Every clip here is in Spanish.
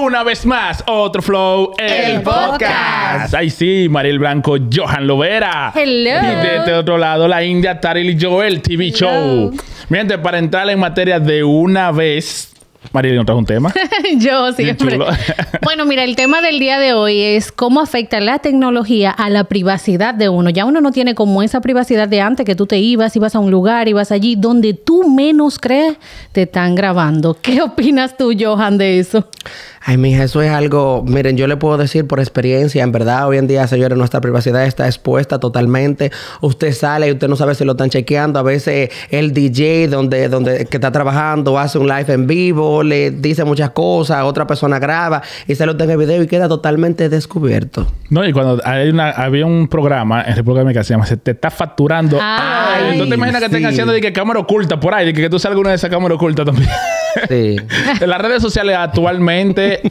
una vez más, otro Flow, el podcast. Ay sí, Mariel Blanco, Johan Lovera. Hello. Y de este otro lado, la India, Taril y Joel, TV Hello. Show. Miren, para entrar en materia de una vez... Mariel, ¿no trajo un tema? Yo siempre. Bueno, mira, el tema del día de hoy es cómo afecta la tecnología a la privacidad de uno. Ya uno no tiene como esa privacidad de antes, que tú te ibas a un lugar, ibas allí, donde tú menos crees, te están grabando. ¿Qué opinas tú, Johan, de eso? Ay, mija, eso es algo... Miren, yo le puedo decir por experiencia, en verdad, hoy en día, señores, nuestra privacidad está expuesta totalmente. Usted sale y usted no sabe si lo están chequeando. A veces el DJ que está trabajando hace un live en vivo, le dice muchas cosas, otra persona graba y sale usted en el video y queda totalmente descubierto. No, y cuando había un programa en República Dominicana que se llama Se te está facturando. Ay, ¿tú te imaginas que estén haciendo de que cámara oculta por ahí? De que tú salgas una de esas cámaras ocultas también. Sí. En las redes sociales actualmente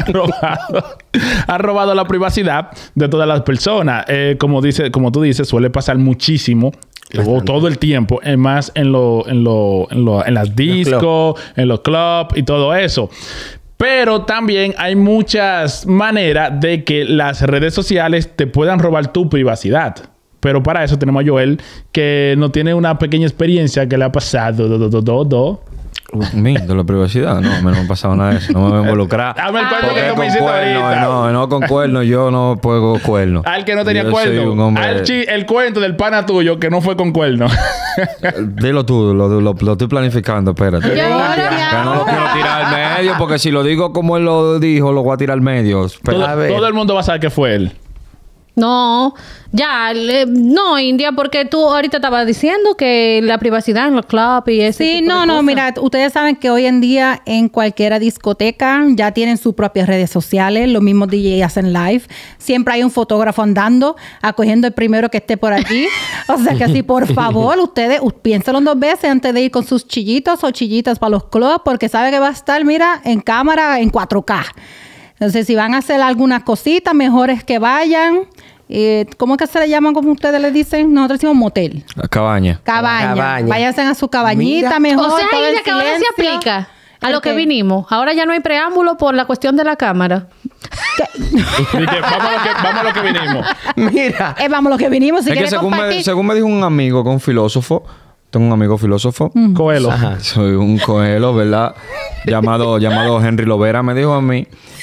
han robado la privacidad de todas las personas. Como tú dices, suele pasar muchísimo. O todo el tiempo, más en las discos, en los clubs y todo eso. Pero también hay muchas maneras de que las redes sociales te puedan robar tu privacidad. Pero para eso tenemos a Joel, que nos tiene una pequeña experiencia que le ha pasado. De la privacidad, no, me no ha pasado nada de eso. No me voy a involucrar. Dame el cuerno que tú me con hiciste ahorita. No, con cuernos. Yo no puedo cuernos. Al que no tenía Yo soy un cuerno. hombre... El cuento del pana tuyo que no fue con cuerno. Dilo tú, lo estoy planificando, espérate. Ya, Ya no lo quiero tirar al medio, porque si lo digo como él lo dijo, lo voy a tirar al medio. Todo el mundo va a saber que fue él. No, ya, no, India, porque tú ahorita estabas diciendo que la privacidad en los clubs y ese Sí, tipo de no, cosas. mira, ustedes saben que hoy en día en cualquier discoteca ya tienen sus propias redes sociales, los mismos DJs hacen live, siempre hay un fotógrafo andando, acogiendo el primero que esté por allí, o sea que así, por favor, ustedes piénsenlo 2 veces antes de ir con sus chillitos o chillitas para los clubs, porque sabe que va a estar, mira, en cámara en 4K. Entonces, si van a hacer algunas cositas, mejor es que vayan. ¿Cómo es que se le llaman, como ustedes le dicen? Nosotros decimos motel. Cabaña. Cabaña. Váyanse a su cabañita, Mira. mejor. O sea, todo en India, que ahora se silencio. aplica a ¿El lo que qué? vinimos. Ahora ya no hay preámbulo por la cuestión de la cámara. Así que vamos a lo que vinimos. Mira. Vamos, lo que vinimos. Si Es que quiere compartir. según me dijo un amigo, que un filósofo, tengo un amigo filósofo. Coelho. Ajá. Soy un coelho, ¿verdad? llamado Henry Lovera, me dijo a mí.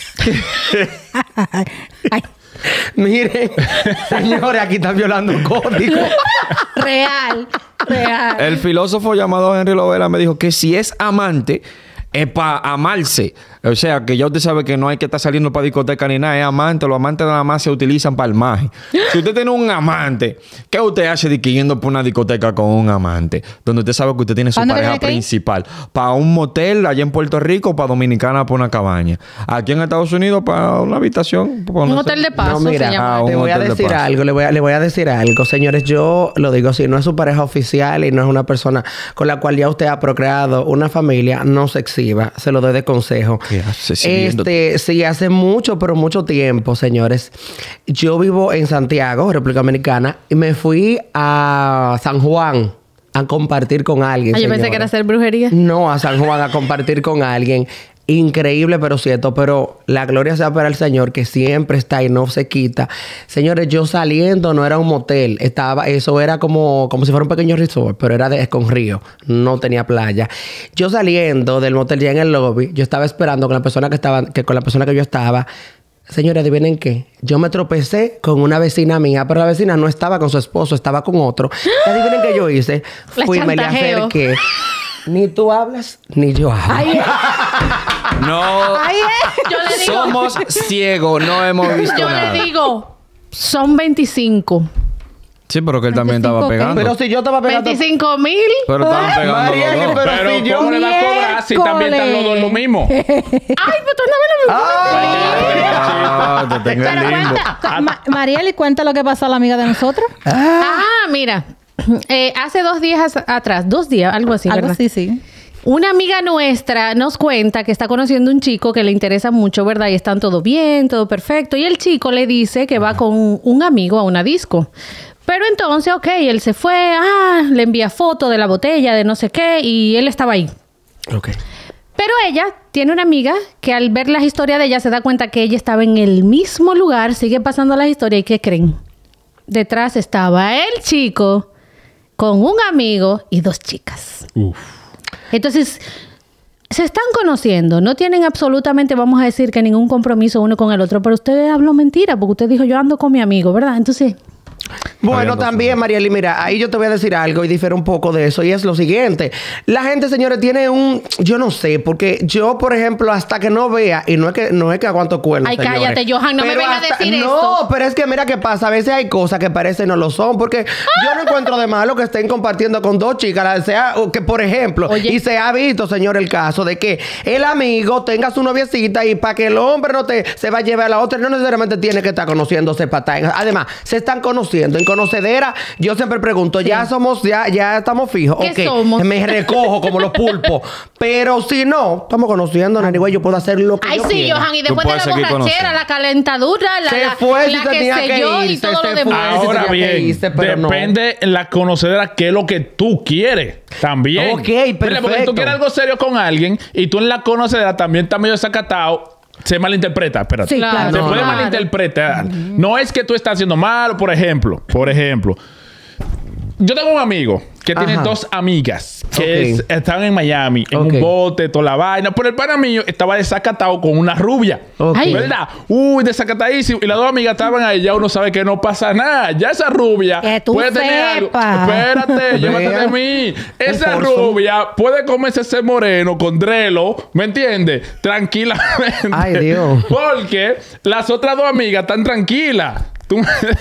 Ay, Miren, señores, aquí están violando un código. real. El filósofo llamado Henry Lovera me dijo que si es amante, es para amarse. O sea, que ya usted sabe que no hay que estar saliendo para discoteca ni nada. Es amante. Los amantes nada más se utilizan para el maje. Si usted tiene un amante, ¿qué usted hace de que yendo por una discoteca con un amante? Donde usted sabe que usted tiene su ¿Cuándo pareja tiene que ir? principal. Para un motel allá en Puerto Rico, para Dominicana, para una cabaña. Aquí en Estados Unidos, para una habitación. Un hotel de paso No, mira, se llama. un le voy a hotel de decir paso. algo, le voy a decir algo, señores. Yo lo digo así, no es su pareja oficial y no es una persona con la cual ya usted ha procreado una familia, no se exhiba, se lo doy de consejo. ¿Qué hace siguiendo? Sí, hace mucho, pero mucho tiempo, señores. Yo vivo en Santiago, República Dominicana, y me fui a San Juan a compartir con alguien. Ah, yo pensé señores. que era hacer brujería. No, a San Juan a compartir con alguien. Increíble, pero cierto. Pero la gloria sea para el Señor, que siempre está y no se quita. Señores, yo saliendo no era un motel. Eso era como si fuera un pequeño resort, pero era con río. No tenía playa. Yo saliendo del motel ya en el lobby, yo estaba esperando con la persona con la persona que yo estaba. Señores, adivinen qué. Yo me tropecé con una vecina mía, pero la vecina no estaba con su esposo, estaba con otro. Y adivinen qué yo hice. La Fui y me le chantajeo. acerqué. Ni tú hablas, ni yo hablo. Ay, No. Yo le digo, Somos ciegos. No hemos visto yo nada. le digo, son 25. Sí, pero que él también estaba 25, ¿qué? pegando. Pero si yo estaba pegando... 25,000. Pero estaban pegando María, los dos. pero Pero si yo... ¿cómo le va a cobrar si también están los dos lo mismo? Ay, pero tú no me lo Ah, te tengo en pero limbo. cuenta, Mariel, y cuenta lo que pasó a la amiga de nosotros. Mira. Hace 2 días atrás, 2 días, algo así, Algo ¿verdad? así, sí. Una amiga nuestra nos cuenta que está conociendo un chico que le interesa mucho, ¿verdad? Y están todo bien, todo perfecto. Y el chico le dice que va con un amigo a una disco. Pero entonces, ok, él se fue, le envía foto de la botella, de no sé qué, y él estaba ahí. Ok. Pero ella tiene una amiga que al ver las historias de ella se da cuenta que ella estaba en el mismo lugar, sigue pasando las historias y ¿qué creen? Detrás estaba el chico con un amigo y 2 chicas. Uf. Entonces, se están conociendo, no tienen absolutamente, vamos a decir, que ningún compromiso uno con el otro, pero usted habló mentira porque usted dijo, yo ando con mi amigo, ¿verdad? Entonces... Bueno, también, Marieli, mira, ahí yo te voy a decir algo y difiere un poco de eso, y es lo siguiente. La gente, señores, tiene yo no sé, porque yo, por ejemplo, hasta que no vea, y no es que aguanto cuernos, Ay, señores, cállate, Johan, no me vengas a decir eso. No, pero es que mira qué pasa, a veces hay cosas que parecen no lo son, porque yo no encuentro de malo que estén compartiendo con 2 chicas, o que, por ejemplo, Oye. y se ha visto, señor, el caso de que el amigo tenga su noviecita y para que el hombre se va a llevar a la otra, no necesariamente tiene que estar conociéndose para estar. Además, se están conociendo. En conocedera, yo siempre pregunto, ya estamos fijos. ¿Qué Ok, somos? me recojo como los pulpos. Pero si no, estamos conociendo, anyway, yo puedo hacer lo que Ay, yo sí, quiera. Johan, y Tú después de puedes la seguir borrachera, conociendo. la calentadura, Se la fue si que tenía sé que yo y irse, todo se lo fue. demás. Ahora Ahora tenía que bien, irse, pero no. depende en la conocedera qué es lo que tú quieres. También. Ok, ¿Verdad? Porque perfecto. tú quieres algo serio con alguien y tú en la conocedera también estás medio desacatado, se malinterpreta. Espérate. Sí, claro. Se puede Claro. malinterpretar. No es que tú estás haciendo mal, por ejemplo. Yo tengo un amigo que tiene Ajá. 2 amigas que Ok. estaban en Miami, en Ok. un bote, toda la vaina. Pero el pana mío estaba desacatado con una rubia. Ok. Ay. ¿Verdad? Desacatadísimo. Y las 2 amigas estaban ahí. Ya uno sabe que no pasa nada. Ya esa rubia Que tú puede tener algo. sepas. Espérate, llévate Vea. de mí. Esa Un forzo. rubia puede comerse ese moreno con drelo. ¿Me entiendes? Tranquilamente. Ay, Dios. Porque las otras 2 amigas están tranquilas. Tú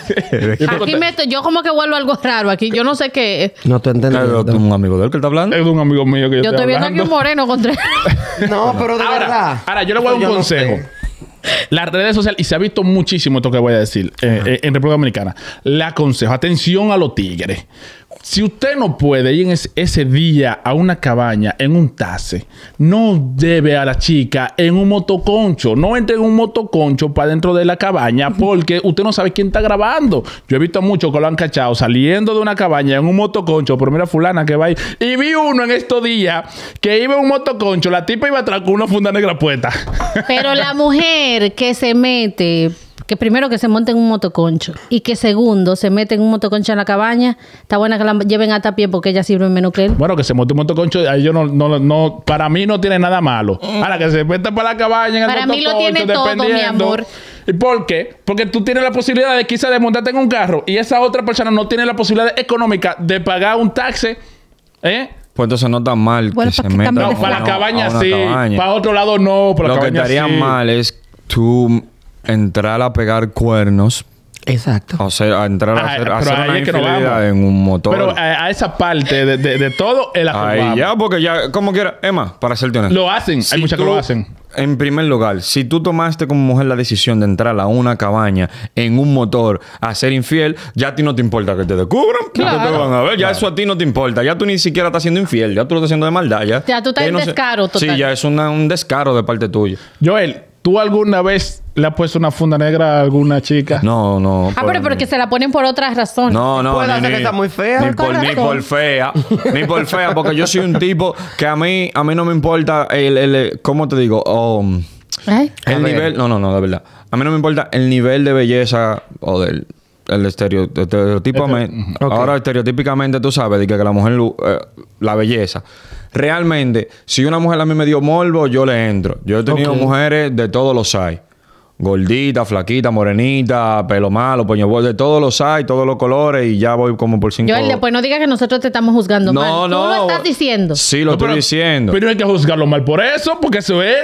Aquí yo como que vuelvo algo raro aquí. Yo no sé qué. No te Claro, entendiendo. ¿tú un amigo de él que está hablando? Es de un amigo mío que Yo estoy viendo aquí un moreno con 3. No, pero de verdad. Ahora, yo le voy a dar Yo un no consejo. sé. Las redes sociales, y se ha visto muchísimo esto que voy a decir en República Dominicana. Le aconsejo, atención a los tigres. Si usted no puede ir en ese día a una cabaña en un taxi, no lleve a la chica en un motoconcho. No entre en un motoconcho para dentro de la cabaña porque usted no sabe quién está grabando. Yo he visto muchos que lo han cachado saliendo de una cabaña en un motoconcho. Pero mira fulana que va ahí. Y vi uno en estos días que iba en un motoconcho. La tipa iba atrás con una funda negra puesta. Pero la mujer que se mete, que primero que se monte en un motoconcho y que segundo se mete en un motoconcho en la cabaña, está buena que la lleven hasta pie porque ella sirve menos que él. Bueno, que se monte un motoconcho, ahí yo no, para mí no tiene nada malo. Ahora que se meta para la cabaña en el Para mí lo motoconcho, tiene todo, mi dependiendo. amor. ¿Y por qué? Porque tú tienes la posibilidad de quizás de montarte en un carro y esa otra persona no tiene la posibilidad económica de pagar un taxi, ¿eh? Pues entonces no está mal Bueno, que se ¿para qué meta cambiar No, de para la forma? cabaña a una sí, cabaña. para otro lado no, para la Lo que cabaña estaría sí. mal es tú entrar a pegar cuernos. Exacto. O sea, a entrar a Ajá, hacer, pero a hacer ahí una es que no infidelidad vamos. en un motor. Pero a esa parte de todo el Ahí ya, porque ya, como quiera. Emma, para serte honesto. Lo hacen, hay muchas que tú- lo hacen. En primer lugar, si tú tomaste como mujer la decisión de entrar a una cabaña en un motor a ser infiel, ya a ti no te importa que te descubran. Claro. Que te van a ver. Ya eso a ti no te importa. Ya tú ni siquiera estás siendo infiel. Ya tú lo estás haciendo de maldad. Ya Ya tú estás ahí en descaro total. Sí, ya es un descaro de parte tuya. Joel, ¿tú alguna vez le has puesto una funda negra a alguna chica? No, no. Ah, pero porque se la ponen por otras razones. No, no, Puede ser que está muy fea. Ni Con por razón. fea. Ni por fea, porque yo soy un tipo que a mí no me importa ¿cómo te digo? Ay. El A ver. nivel... No, de verdad. A mí no me importa el nivel de belleza o del... estereotípicamente... Ok. Ahora, estereotípicamente, tú sabes de que la mujer... la belleza. Realmente, si una mujer a mí me dio morbo, yo le entro. Yo he tenido Ok. mujeres de todos los hay. Gordita, flaquita, morenita, pelo malo, puño de todos los hay, todos los colores y ya voy como por 5... Joel, después no digas que nosotros te estamos juzgando mal. No, Tú no. lo estás diciendo. Sí, lo No, estoy pero- diciendo. Pero no hay que juzgarlo mal por eso, porque eso es...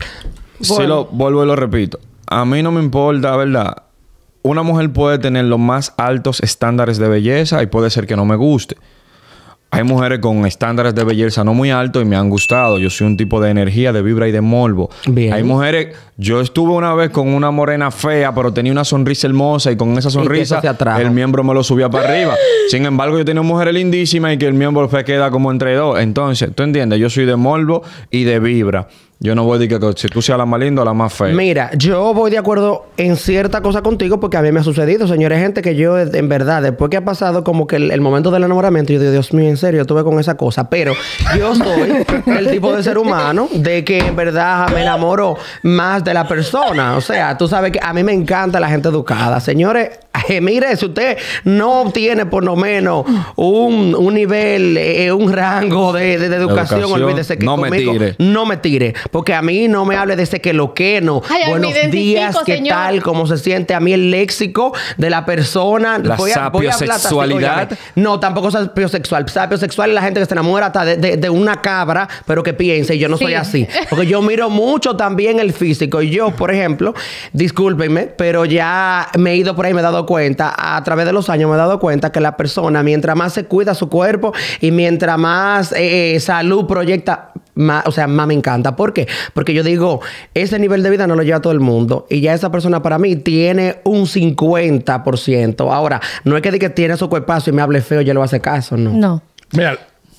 Sí, lo vuelvo y lo repito. A mí no me importa, ¿verdad? Una mujer puede tener los más altos estándares de belleza y puede ser que no me guste. Hay mujeres con estándares de belleza no muy altos y me han gustado. Yo soy un tipo de energía, de vibra y de morbo. Bien. Hay mujeres... Yo estuve una vez con una morena fea, pero tenía una sonrisa hermosa y con esa que sonrisa eso te atrajo. el miembro me lo subía para arriba. Sin embargo, yo tenía mujeres lindísimas y que el miembro se queda como entre dos. Entonces, ¿tú entiendes? Yo soy de morbo y de vibra. Yo no voy a decir que si tú seas la más linda o la más fea. Mira, yo voy de acuerdo en cierta cosa contigo porque a mí me ha sucedido, señores, gente que yo, en verdad, después que ha pasado como que el momento del enamoramiento, yo digo, Dios mío, en serio, tuve con esa cosa. Pero yo soy el tipo de ser humano de que en verdad me enamoro más de la persona. O sea, tú sabes que a mí me encanta la gente educada. Señores, mire, si usted no tiene por lo menos un nivel, un rango de educación, olvídese que no conmigo no me tire. Porque a mí no me hable de ese que lo que no. Ay, buenos días, ¿qué señor? tal? ¿Cómo se siente? A mí el léxico de la persona. La sapiosexualidad. No, tampoco sapiosexual. Sapiosexual es la gente que se enamora hasta de una cabra, pero que piense. Y yo no soy así. Porque yo miro mucho también el físico. Y yo, por ejemplo, discúlpenme, pero ya me he ido por ahí, me he dado cuenta, a través de los años me he dado cuenta que la persona, mientras más se cuida su cuerpo y mientras más salud proyecta, más me encanta. ¿Por qué? Porque yo digo, ese nivel de vida no lo lleva todo el mundo. Y ya esa persona para mí tiene un 50%. Ahora, no es que diga que tiene su cuerpazo y me hable feo, yo le voy a hacer caso, no. No. Mira,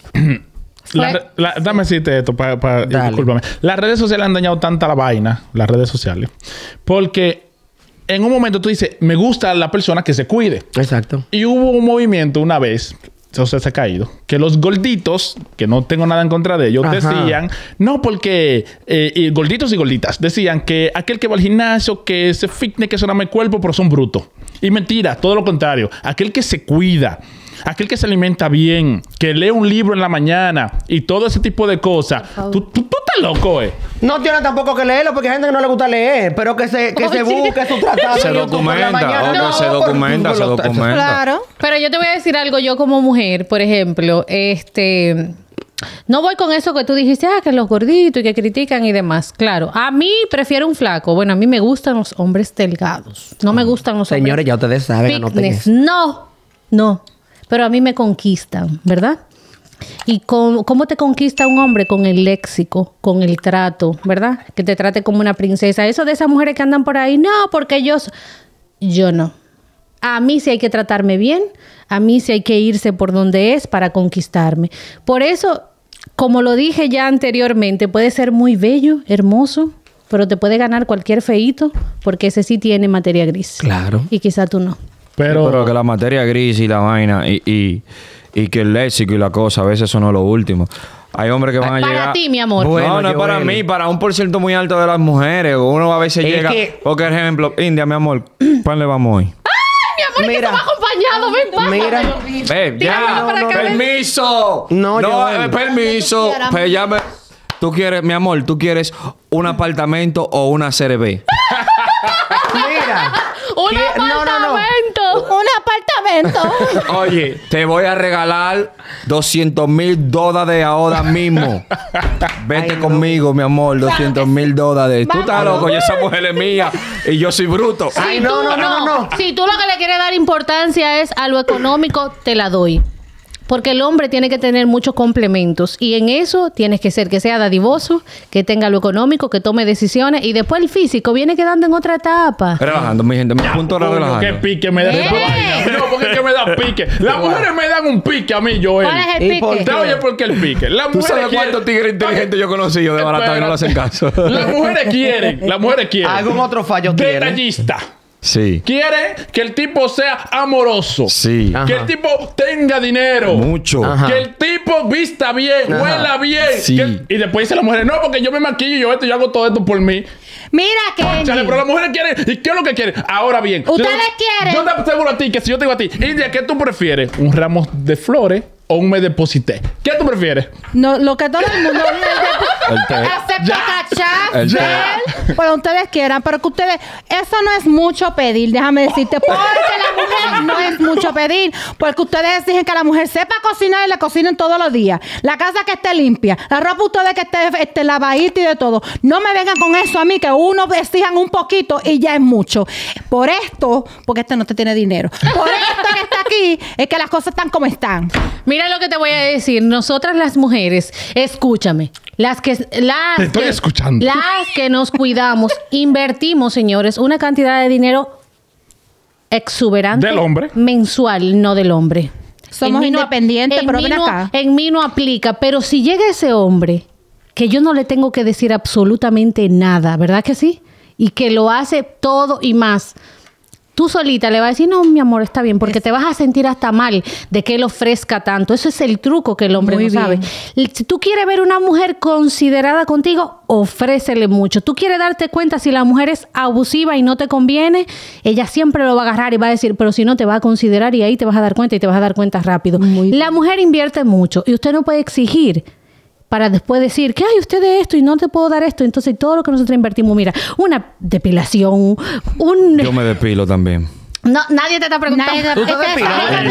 dame decirte esto discúlpame. Las redes sociales han dañado tanta la vaina, las redes sociales, porque en un momento tú dices, me gusta la persona que se cuide. Exacto. Y hubo un movimiento una vez, o sea, se ha caído, que los gorditos, que no tengo nada en contra de ellos, decían, no, porque gorditos y gorditas, decían que aquel que va al gimnasio, que se fitness, que soname el cuerpo, pero son brutos. Y mentira, todo lo contrario. Aquel que se cuida, aquel que se alimenta bien, que lee un libro en la mañana y todo ese tipo de cosas. Tú estás loco, No tiene tampoco que leerlo porque hay gente que no le gusta leer, pero que se busque su tratado. Se documenta, se documenta. Claro. Pero yo te voy a decir algo, yo como mujer, por ejemplo, no voy con eso que tú dijiste, que los gorditos y que critican y demás. Claro, a mí prefiero un flaco. Bueno, a mí me gustan los hombres delgados. No me gustan los hombres. Señores, ya ustedes saben, fitness. No. Pero a mí me conquistan, ¿verdad? ¿Y cómo te conquista un hombre? Con el léxico, con el trato, ¿verdad? Que te trate como una princesa. Eso de esas mujeres que andan por ahí, no, porque yo no. A mí sí hay que tratarme bien, a mí sí hay que irse por donde es para conquistarme. Por eso, como lo dije ya anteriormente, puede ser muy bello, hermoso, pero te puede ganar cualquier feíto, porque ese sí tiene materia gris. Claro. Y quizá tú no. Pero que la materia gris y la vaina y que el léxico y la cosa, a veces eso no es lo último. Hay hombres que van a llegar... Para ti, mi amor. Bueno, no es para mí, para un porciento muy alto de las mujeres. Uno a veces llega... Por ejemplo, India, mi amor, ¿cuál le vamos hoy? ¡Ay, mi amor, que estamos acompañados! Ven, pasa. Ve, ya. ¡Permiso! Permiso. Pues ya tú quieres, mi amor, tú quieres un apartamento o una CRB. Mira. ¡Un apartamento! ¡Un apartamento! Oye, te voy a regalar $200,000 ahora mismo. Vete conmigo, mi amor. $200,000. Tú estás loco y esa mujer es mía y yo soy bruto. Ay, no. Si tú lo que le quieres dar importancia es a lo económico, te la doy. Porque el hombre tiene que tener muchos complementos. Y en eso tienes que ser que sea dadivoso, que tenga lo económico, que tome decisiones. Y después el físico viene quedando en otra etapa. Relajando, mi gente. Mi punto era relajando. Qué pique me da esta vaina. No, porque es que me da pique. Las mujeres me dan un pique a mí, Joel. ¿Cuál es el pique? Oye, ¿por qué el pique? ¿Tú sabes cuántos tigres inteligentes yo he conocido de barata y no le hacen caso? Las mujeres quieren. ¿Algún otro fallo tiene? Detallista. Sí. Quiere que el tipo sea amoroso. Sí. Que el tipo tenga dinero. Mucho. Ajá. Que el tipo vista bien, huela bien. Sí. Y después dice la mujer, no, porque yo me maquillo, yo hago todo esto por mí. Mira, Kenji. Chale, pero las mujeres quieren. ¿Y qué es lo que quieren? Ahora bien. ¿Ustedes quieren? Yo te aseguro a ti que si yo te digo a ti, India, ¿qué tú prefieres? ¿Un ramo de flores o un me deposité? ¿Qué tú prefieres? No, lo que todo el mundo Acepta cachar. pues ustedes quieran, pero que ustedes, eso no es mucho pedir, déjame decirte, porque la mujer no es mucho pedir, porque ustedes exigen que la mujer sepa cocinar y le cocinen todos los días, la casa que esté limpia, la ropa ustedes que esté lavadita y de todo. No me vengan con eso a mí, que uno exijan un poquito y ya es mucho. Por esto, porque este no te tiene dinero, por esto que está aquí, es que las cosas están como están. Mira lo que te voy a decir. Nosotras las mujeres, escúchame. Te estoy escuchando. Las que nos cuidamos, invertimos, señores, una cantidad de dinero exuberante. ¿Del hombre? Mensual, no del hombre. Somos independientes, pero ven acá. En mí no aplica. Pero si llega ese hombre que yo no le tengo que decir absolutamente nada, ¿verdad que sí? Y que lo hace todo y más. Tú solita le vas a decir, no, mi amor, está bien, porque te vas a sentir hasta mal de que él ofrezca tanto. Eso es el truco que el hombre no sabe. Si tú quieres ver una mujer considerada contigo, ofrécele mucho. Tú quieres darte cuenta si la mujer es abusiva y no te conviene, ella siempre lo va a agarrar y va a decir, pero si no te va a considerar, y ahí te vas a dar cuenta y te vas a dar cuenta rápido. La mujer invierte mucho y usted no puede exigir para después decir que, ay, usted de esto y no te puedo dar esto. Entonces, todo lo que nosotros invertimos, mira, una depilación, Yo me depilo también. No, nadie te está preguntando. ¿Tú te depilas? A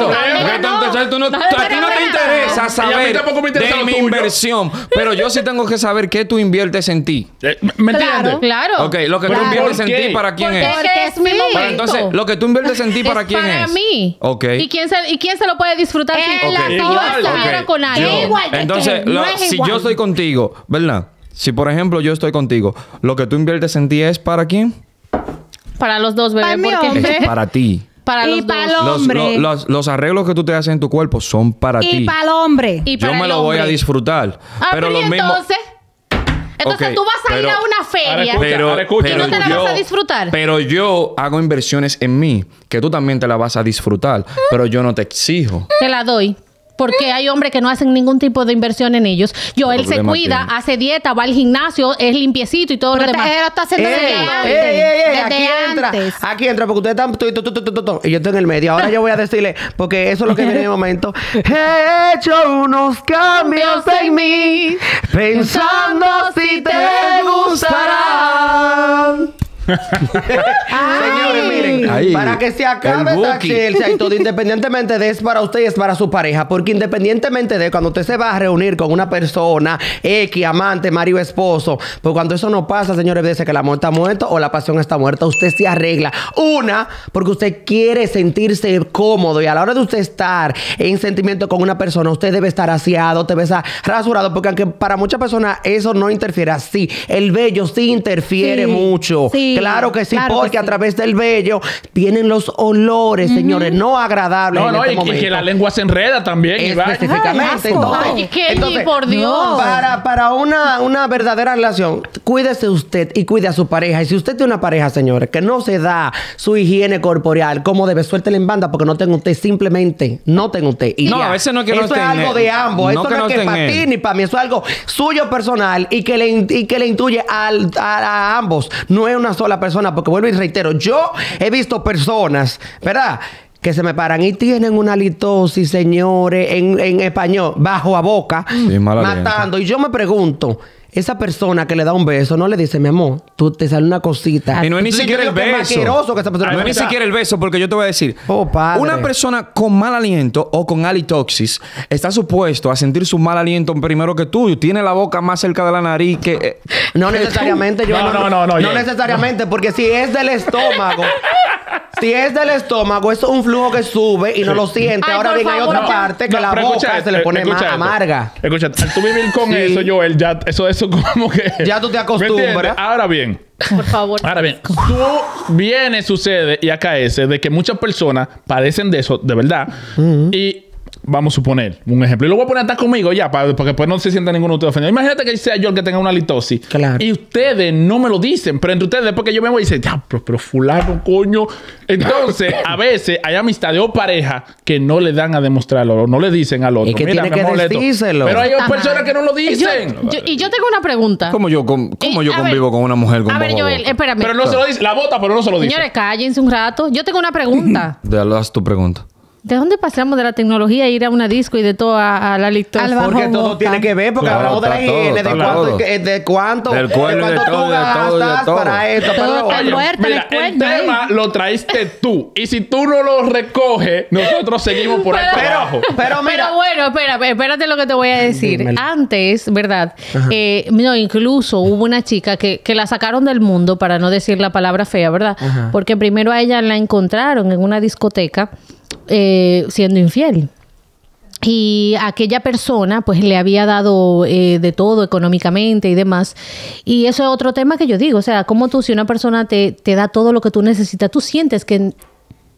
ti no te interesa saber de mi inversión. Pero yo sí tengo que saber qué tú inviertes en ti. ¿Me entiendes? Claro. Ok, lo que tú inviertes en ti, ¿para quién es? Porque es mi momento. Pero entonces, lo que tú inviertes en ti, ¿para quién es? Para mí. Ok. ¿Y quién se lo puede disfrutar si Ok. yo estuviera con alguien? Entonces, si yo estoy contigo, ¿verdad? Si, por ejemplo, yo estoy contigo, lo que tú inviertes en ti es ¿para quién? Para los dos, bebé. Para mi Porque hombre. Es para ti. para Y los para dos. el hombre. Los arreglos que tú te haces en tu cuerpo son para Y ti. para el hombre. Y para Yo me el lo voy a hombre. disfrutar. Ah, pero lo ¿y mismo. entonces Ok, tú vas a ir pero- a una feria. Ahora escucha, ¿Y no te la vas a disfrutar? Pero yo hago inversiones en mí, que tú también te la vas a disfrutar, pero yo no te exijo. Te la doy. Porque hay hombres que no hacen ningún tipo de inversión en ellos. Él se problema cuida, tiene. hace dieta, va al gimnasio, es limpiecito y todo lo demás. Él lo está haciendo desde antes. Aquí Desde entra, antes. aquí entra, porque ustedes están y yo estoy en el medio. Ahora yo voy a decirle, porque eso es lo que viene en el momento. He hecho unos cambios en mí, pensando si te gustarán. Señores, miren, Ahí, para que se el acabe esta Buki. chelcha y todo, independientemente de es para usted y es para su pareja, porque independientemente de cuando usted se va a reunir con una persona, X, amante, marido, esposo, pues cuando eso no pasa, señores, dice que el amor está muerto o la pasión está muerta, usted se arregla. Una, porque usted quiere sentirse cómodo y a la hora de usted estar en sentimiento con una persona, usted debe estar aseado, debe estar rasurado, porque aunque para muchas personas eso no interfiere así, el vello sí interfiere Sí, mucho. sí, Claro que sí, claro que porque a sí. través del vello vienen los olores, señores, no agradables No, en no, este y momento. que la lengua se enreda también. y va. Específicamente. Ay, asco. Ay, Kelly, por Dios. no. Para una verdadera relación, cuídese usted y cuide a su pareja. Y si usted tiene una pareja, señores, que no se da su higiene corporal como debe, suéltele en banda porque no tenga usted, simplemente no tenga usted. Y No, ya. a veces no es que no eso esté es en algo él. de ambos. No Eso que no no es que esté en para ti él. ni para mí. Eso es algo suyo personal y que le intuye a ambos. No es una sola persona, porque vuelvo y reitero, yo he visto personas, ¿verdad?, que se me paran y tienen una litosis, señores, en español, bajo a boca, Sí, mal aliento. matando. Y yo me pregunto, esa persona que le da un beso no le dice, mi amor, tú te sale una cosita. Y no es ni Entonces, siquiera yo el digo que es más beso. asqueroso que esa persona No es ni escucha. siquiera el beso, porque yo te voy a decir. Oh, padre. Una persona con mal aliento o con halitosis está supuesto a sentir su mal aliento primero que tú. Tiene la boca más cerca de la nariz que... No necesariamente, yo No, no yo- necesariamente, porque si es del estómago, eso es un flujo que sube y no lo siente. Ay, Ahora por bien, hay favor, otra no. parte que No, la pero boca escucha se le esto, pone más escucha esto. amarga. Escucha, al tú vivir con Sí. eso, Joel, ya eso como que... Ya tú te ¿Me acostumbras. entiendes? Ahora bien, Por favor. sucede y acaece de que muchas personas padecen de eso, de verdad. Y vamos a suponer un ejemplo. Y lo voy a poner hasta conmigo ya, porque después no se sienta ninguno de ustedes ofendido. Imagínate que sea yo el que tenga una litosis. Claro. Y ustedes no me lo dicen, pero entre ustedes, después que yo me voy y dicen, ya, pero fulano, coño. Entonces, a veces hay amistades o parejas que no le dan a demostrarlo, o no le dicen al otro. Es que Mira, tiene me que molesto. decírselo. Pero hay Está personas mal. que no lo dicen. Y yo tengo una pregunta. ¿Cómo yo a convivo ver, con una mujer con A ver, bobo? Joel, espérame. Pero no se lo dice. La bota, pero no se lo dice. Señores, cállense un rato. Yo tengo una pregunta. Haz tu pregunta. ¿De dónde pasamos de la tecnología a ir a una disco y de todo a la litosis? Al bajo Porque todo boca. tiene que ver, porque Claro, hablamos de la está todo, higiene, está de cuánto, todo. de cuánto, Del cuerno, de cuánto todo, tú de todo, de gastas todo. para esto, para Todo lo está otro. muerto. Mira, el el cuerno, tema lo traíste tú. Y si tú no lo recoges, nosotros seguimos por ahí para abajo. Pero mira, Pero bueno, espérate lo que te voy a decir. Dímelo. Antes, ¿verdad? No, incluso hubo una chica que la sacaron del mundo, para no decir la palabra fea, ¿verdad? Ajá. Porque primero a ella la encontraron en una discoteca siendo infiel. Y aquella persona pues le había dado de todo económicamente y demás. Y eso es otro tema que yo digo. O sea, como tú, si una persona te da todo lo que tú necesitas, tú sientes que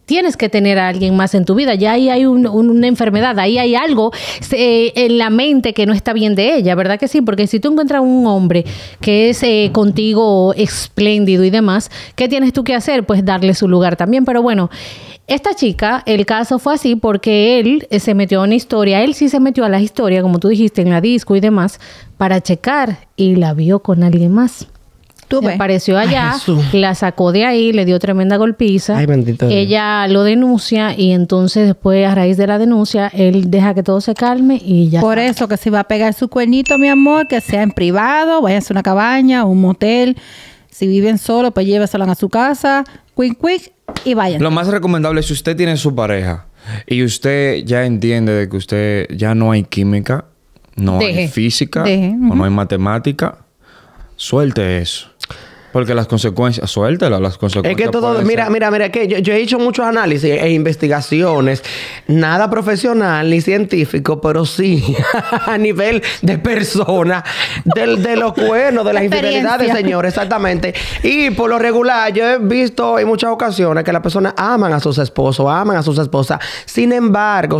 tienes que tener a alguien más en tu vida. Ya ahí hay una enfermedad, ahí hay algo en la mente que no está bien de ella, ¿verdad que sí? Porque si tú encuentras un hombre que es contigo espléndido y demás, ¿qué tienes tú que hacer? Pues darle su lugar también. Pero bueno, esta chica, el caso fue así porque él se metió a una historia. Él sí se metió a la historia, como tú dijiste, en la disco y demás, para checar y la vio con alguien más. Se apareció allá, la sacó de ahí, le dio tremenda golpiza. Ay, bendito Dios. Ella lo denuncia y entonces después, a raíz de la denuncia, él deja que todo se calme y ya. Por eso que si va a pegar su cuernito, mi amor, que sea en privado, váyanse a una cabaña o un motel. Si viven solos, pues lléveselo a su casa, quick, y vayan. Lo más recomendable es si usted tiene su pareja y usted ya entiende de que usted ya no hay química, no hay física, o no hay matemática, suelte eso. Porque las consecuencias, suéltela, las consecuencias. Es que todo, mira, que yo he hecho muchos análisis e investigaciones, nada profesional ni científico, pero sí a nivel de persona, de los cuernos, de las infidelidades, señor, exactamente. Y por lo regular, yo he visto en muchas ocasiones que las personas aman a sus esposos, aman a sus esposas. Sin embargo,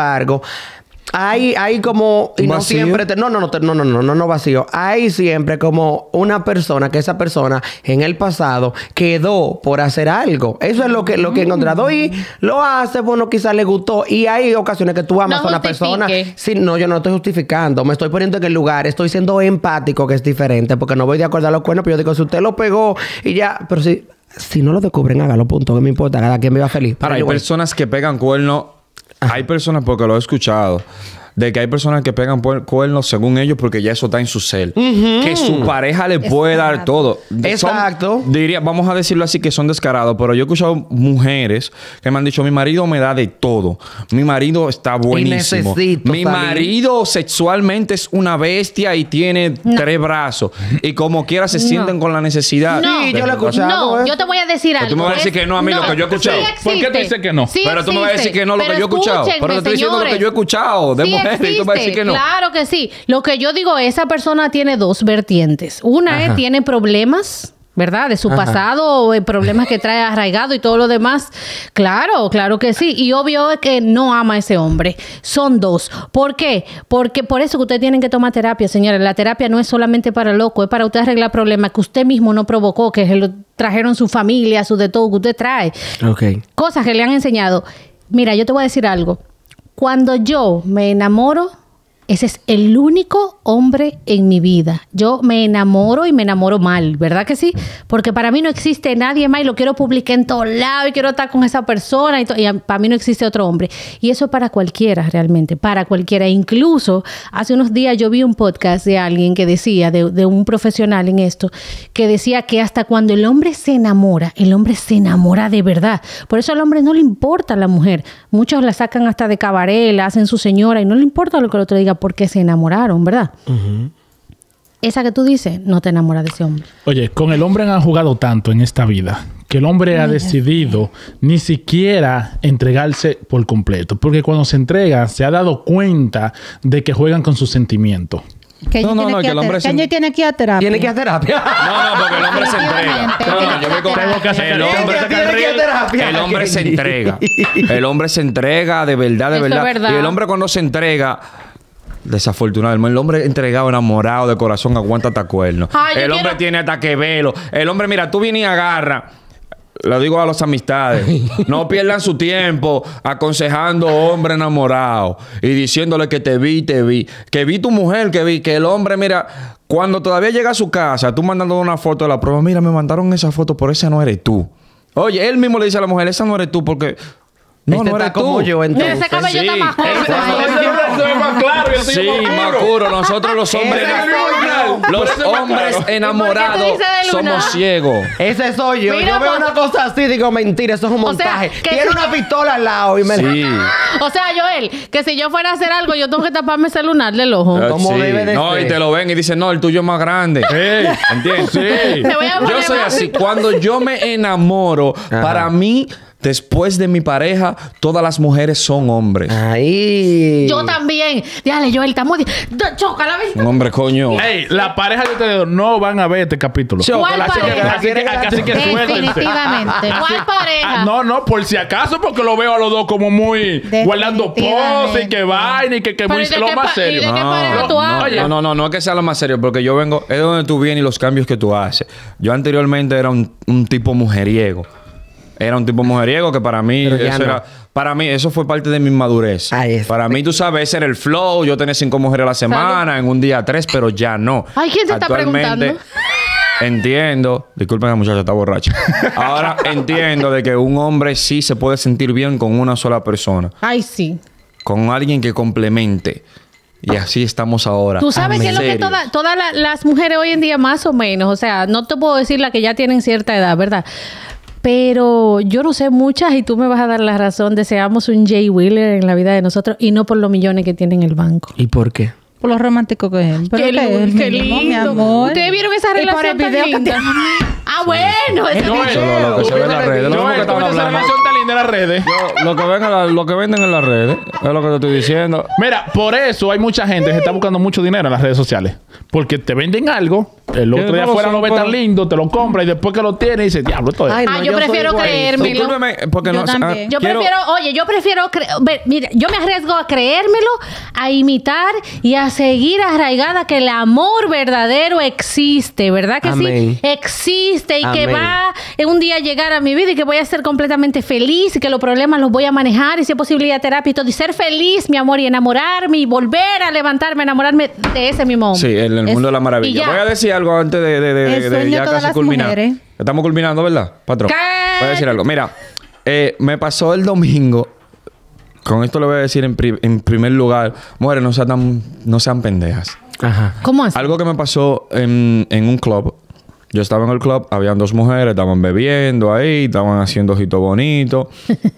hay como... Y no siempre... No vacío. Hay siempre como una persona que esa persona en el pasado quedó por hacer algo. Eso es lo que he encontrado. Y lo hace, bueno, quizás le gustó. Y hay ocasiones que tú amas a una persona... Sí, no, yo no estoy justificando. Me estoy poniendo en el lugar. Estoy siendo empático, que es diferente. Porque no voy de acuerdo a los cuernos. Pero yo digo, si usted lo pegó y ya... Pero si no lo descubren, hágalo, punto. Que me importa. Cada quien viva feliz. Ahora, hay personas que pegan cuernos... Hay personas, porque lo he escuchado, de que hay personas que pegan cuernos según ellos porque ya eso está en su ser. Que su pareja le puede dar todo. Exacto. Vamos a decirlo así, que son descarados. Pero yo he escuchado mujeres que me han dicho, mi marido me da de todo. Mi marido está buenísimo. Mi marido sexualmente es una bestia y tiene 3 brazos. Y como quiera se sienten con la necesidad. Sí, yo lo he escuchado. No, yo te voy a decir algo. Tú me vas a decir que no a mí lo que yo he escuchado. ¿Por qué tú dices que no? Sí, pero tú me vas a decir que no lo que yo he escuchado. Pero te estoy diciendo lo que yo he escuchado de mujeres y tú me vas a decir que no. Claro que sí. Lo que yo digo, esa persona tiene 2 vertientes. Una tiene problemas, ¿verdad? De su pasado, problemas que trae arraigado y todo lo demás. Claro que sí. Y obvio es que no ama a ese hombre. Son 2. ¿Por qué? Porque por eso que ustedes tienen que tomar terapia, señores. La terapia no es solamente para loco, es para usted arreglar problemas que usted mismo no provocó, que se lo trajeron su familia, su de todo que usted trae. Cosas que le han enseñado. Mira, yo te voy a decir algo. Cuando yo me enamoro, ese es el único hombre en mi vida. Yo me enamoro y me enamoro mal, ¿verdad que sí? Porque para mí no existe nadie más y lo quiero publicar en todos lados y quiero estar con esa persona y para mí no existe otro hombre. Y eso para cualquiera realmente, para cualquiera. Incluso hace unos días yo vi un podcast de alguien que decía, de un profesional en esto, que decía que hasta cuando el hombre se enamora de verdad. Por eso al hombre no le importa a la mujer. Muchos la sacan hasta de cabaret, la hacen su señora y no le importa lo que el otro diga porque se enamoraron, ¿verdad? Esa que tú dices, no te enamoras de ese hombre. Oye, con el hombre han jugado tanto en esta vida que el hombre ha decidido ni siquiera entregarse por completo. Porque cuando se entrega, se ha dado cuenta de que juegan con sus sentimientos. Que el hombre tiene que ir a terapia. Tiene que ir a terapia. No, porque el hombre se entrega. El hombre se entrega. El hombre se entrega de verdad. Y el hombre cuando se entrega... Desafortunadamente, el hombre entregado, enamorado de corazón, aguanta hasta cuernos. El hombre tiene hasta que velo. El hombre, mira, tú vienes y agarra. Lo digo a las amistades. No pierdan su tiempo aconsejando hombre enamorado y diciéndole que te vi. Que vi tu mujer, que el hombre, mira, cuando todavía llega a su casa, tú mandando una foto de la prueba, mira, me mandaron esa foto, pero esa no eres tú. Oye, él mismo le dice a la mujer, esa no eres tú porque... No, no eres tú. Yo, entonces. Ese cabello está más corto. más claro. Sí, más oscuro. Nosotros los hombres... Los hombres enamorados somos ciegos. Ese soy yo. Mira, yo veo una cosa así, digo, mentira, eso es un montaje. Tiene una pistola al lado y me... Sí. O sea, Joel, que si yo fuera a hacer algo, yo tengo que taparme el celular del ojo. Como debe de no, ser. Y te lo ven y dicen, no, el tuyo es más grande. ¿Entiendes? Sí. Te voy a yo soy así. Cuando yo me enamoro, para mí... Después de mi pareja, todas las mujeres son hombres. Ahí. Yo también. Dale, Joel, estamos... Chócala, ¿viste? Un hombre, coño. Ey, la pareja de ustedes no van a ver este capítulo. ¿Cuál Así pareja? que suéltense. Definitivamente. ¿Cuál pareja? No, por si acaso, porque lo veo a los dos como muy guardando pose y que vaina y que Pero muy ¿y de lo qué más pa- serio. y de qué pareja tú hablas? No es que sea lo más serio, porque yo vengo, es donde tú vienes y los cambios que tú haces. Yo anteriormente era un tipo mujeriego. Era un tipo mujeriego que para mí, Pero ya eso no. era, para mí, eso fue parte de mi madurez. Ahí está. Para mí, tú sabes, ese era el flow. Yo tenía 5 mujeres a la semana, en un día 3, pero ya no. Ay, ¿quién te está preguntando? Entiendo, disculpen, la muchacha está borracha. Ahora entiendo de que un hombre sí se puede sentir bien con una sola persona, Ay, sí. con alguien que complemente. Y así estamos ahora. Tú sabes que es lo que Serios. todas las mujeres hoy en día más o menos, o sea, no te puedo decir la que ya tienen cierta edad, ¿verdad? Pero yo no sé muchas y tú me vas a dar la razón. Deseamos un Jay Wheeler en la vida de nosotros y no por los millones que tiene en el banco. ¿Y por qué? Por lo romántico que es. Pero Qué qué lindo. mi amor. ¿Ustedes vieron esa Y por el relación tan video que linda? Ah, bueno. ese Joel, video. Lo que se ve en las redes, lo mismo que Joel, estaban ¿tú viste esa hablando. relación tan linda en las redes? Lo que venden en las redes, es lo que te estoy diciendo. Mira, por eso hay mucha gente que está buscando mucho dinero en las redes sociales. Porque te venden algo, el otro día no lo afuera son, lo ve tan pero- lindo, te lo compra y después que lo tiene dice, diablo, esto es. Ay, Ah, yo soy prefiero igualito. creérmelo. Discúlpeme, porque Yo no... también. Yo prefiero mira, yo me arriesgo a creérmelo, a imitar y a seguir arraigada que el amor verdadero existe, ¿verdad que Amén. sí? Existe y que Amén. va en un día a llegar a mi vida y que voy a ser completamente feliz y que los problemas los voy a manejar y si es posible ir a terapia y todo y ser feliz, mi amor, y enamorarme y volver a levantarme, enamorarme de ese mismo hombre. Sí, en el mundo de la y maravilla. ya. Voy a decir algo antes El de sueño de ya todas casi las culminar. mujeres. Estamos culminando, ¿verdad, patrón? ¿Qué? Voy a decir algo. Mira, me pasó el domingo. Con esto le voy a decir en primer lugar, mujeres, no sean pendejas. Ajá. ¿Cómo así? Algo que me pasó en un club. Yo estaba en el club, habían 2 mujeres, estaban bebiendo ahí, estaban haciendo ojitos bonitos.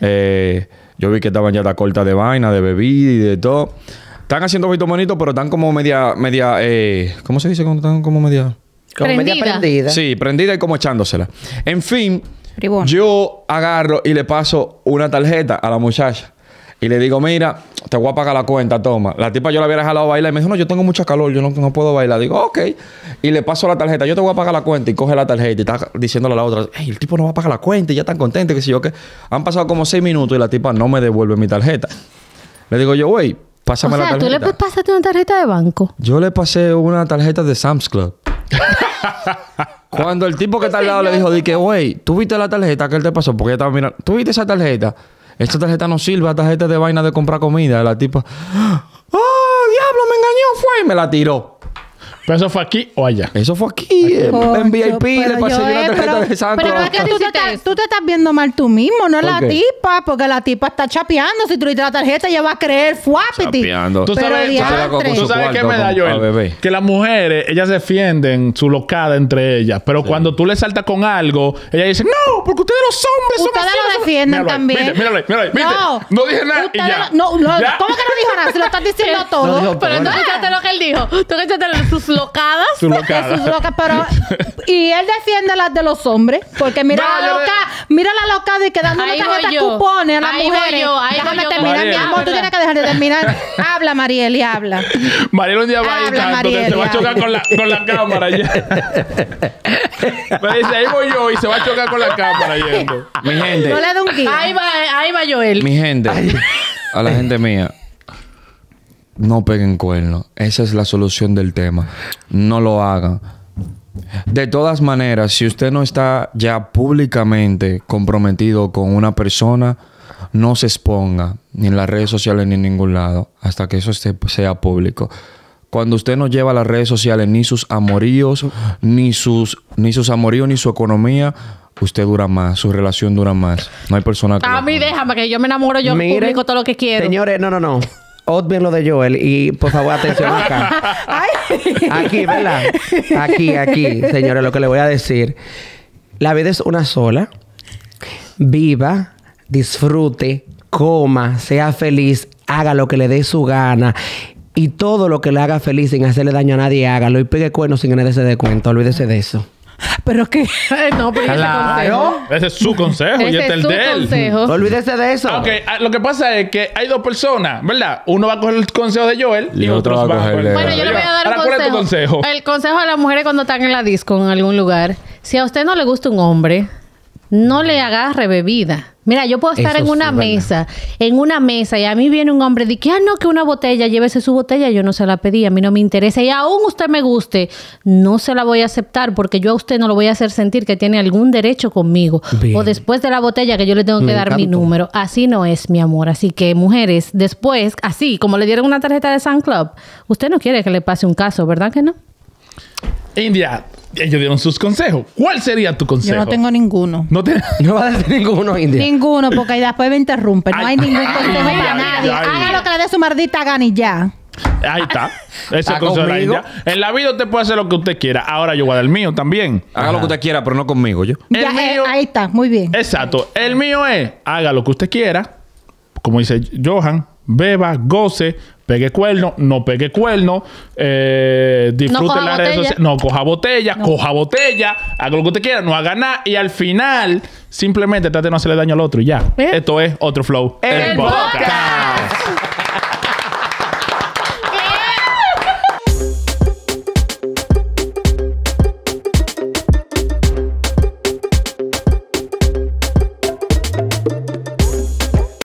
Yo vi que estaban ya cortas de vaina, de bebida y de todo. Están haciendo ojitos bonitos, pero están como media, ¿cómo se dice cuando están como media? Como media Prendida. prendida. Sí, prendida y como echándosela. En fin, Bribón. yo agarro y le paso una tarjeta a la muchacha. Y le digo, mira, te voy a pagar la cuenta, toma. La tipa yo la había dejado bailar y me dijo, no, yo tengo mucha calor, yo no puedo bailar. Digo, ok. Y le paso la tarjeta, yo te voy a pagar la cuenta. Y coge la tarjeta y está diciéndole a la otra, hey, el tipo no va a pagar la cuenta y ya tan contento, que si yo qué. Han pasado como 6 minutos y la tipa no me devuelve mi tarjeta. Le digo yo, güey, pásame O la sea, tú tarjeta. le pasaste una tarjeta de banco. Yo le pasé una tarjeta de Sam's Club. Cuando el tipo que está al lado le dijo, dije, güey, ¿tú viste la tarjeta que él te pasó? Porque ella estaba mirando. ¿Tú viste esa tarjeta? Esta tarjeta no sirve, la tarjeta es de vaina de comprar comida. La tipa, ¡oh, diablo, me engañó! Fue y me la tiró. ¿Pero eso fue aquí o allá? Eso fue aquí, en VIP, le pero pasé yo la Joel, tarjeta de Sam's pero Club. ¿por qué Tú te, estás, tú te estás viendo mal tú mismo, no ¿Por la qué? tipa, porque la tipa está chapeando. Si tú le das la tarjeta, ella va a creer fuapiti. Chapeando. Tú Pero sabes, diantre. ¿tú sabes qué cuarto me da, con- a Joel? bebé. Que las mujeres, ellas defienden su locada entre ellas. Pero cuando tú le saltas con algo, ellas dicen, no, porque ustedes los hombres son Ustedes así, lo son-". defienden Míralo ahí, también. Míralo ahí. No dije nada y Ustedes ya. no, Ya. ¿cómo que no dijo nada? Si lo estás diciendo todo. No dijo Pero tú escuchaste lo que él dijo. Tú escuchaste sus locadas. Su locada. Sus locas, pero y él defiende las de los hombres, porque mira No, la yo loca, mira la loca de que dando Ahí tarjetas voy yo. cupones a las Ahí voy mujeres. yo, ahí Déjame voy yo, terminar, mi Mariel. amor, tú tienes que dejar de terminar. Habla, Marieli, habla. Mariel un día va a ir Habla, tanto que se va a Mariel, chocar con la cámara ya. Me dice, ahí voy yo y se va a chocar con la cámara yendo. Mi gente, No le da un guía. Ahí va Joel. mi gente, a la gente mía, no peguen cuernos. Esa es la solución del tema. No lo hagan. De todas maneras, si usted no está ya públicamente comprometido con una persona, no se exponga ni en las redes sociales ni en ningún lado hasta que eso sea público. Cuando usted no lleva a las redes sociales ni sus amoríos, ni sus amoríos, ni su economía, usted dura más, su relación dura más. No hay persona que... A mí déjame que yo me enamoro, yo Miren, publico todo lo que quiero. Señores, no. Obvien lo de Joel y por favor atención acá. Aquí, ¿verdad? Aquí, señores, lo que le voy a decir. La vida es una sola. Viva, disfrute, coma, sea feliz, haga lo que le dé su gana. Y todo lo que le haga feliz sin hacerle daño a nadie, hágalo. Y pegue cuernos sin que nadie se dé cuenta. Olvídese de eso. Pero que... No, pero Claro. Ese es su consejo y ese este es es el su de él. consejo. Olvídese de eso. Ok, lo que pasa es que hay dos personas, ¿verdad? Uno va a coger el consejo de Joel Y otro va a coger el de- Bueno, yo le voy a dar un Ahora, ¿cuál es tu consejo? El consejo a las mujeres cuando están en la disco en algún lugar. Si a usted no le gusta un hombre, no le agarre bebida. Mira, yo puedo estar Eso en una sí, mesa, y a mí viene un hombre y dice, no, que una botella, llévese su botella, yo no se la pedí, a mí no me interesa. Y aún usted me guste, no se la voy a aceptar porque yo a usted no lo voy a hacer sentir que tiene algún derecho conmigo. Bien. O después de la botella que yo le tengo que Me dar mi encantó. número. Así no es, mi amor. Así que, mujeres, después, así como le dieron una tarjeta de Sun Club, usted no quiere que le pase un caso, ¿verdad que no? India, ellos dieron sus consejos. ¿Cuál sería tu consejo? Yo no tengo ninguno. No te... No va a decir ninguno, India. Ninguno, porque ahí después me interrumpen. No Ay, hay ningún ay, consejo ay, para ay, nadie. ay. Haga lo que le dé su maldita gana y ya. Ahí está. Ese es ¿Está el consejo de la conmigo? India. En la vida usted puede hacer lo que usted quiera. Ahora yo voy a dar el mío también. Haga lo que usted quiera, pero no conmigo, yo. El Ya, mío- ahí está, muy bien. Exacto. El mío es, haga lo que usted quiera. Como dice Johan, beba, goce, pegue cuerno, no pegue cuerno, disfrute No coja las redes botella. sociales, no coja botella, haga lo que usted quiera, no haga nada y al final simplemente trate de no hacerle daño al otro y ya. ¿Eh? Esto es otro flow. El podcast.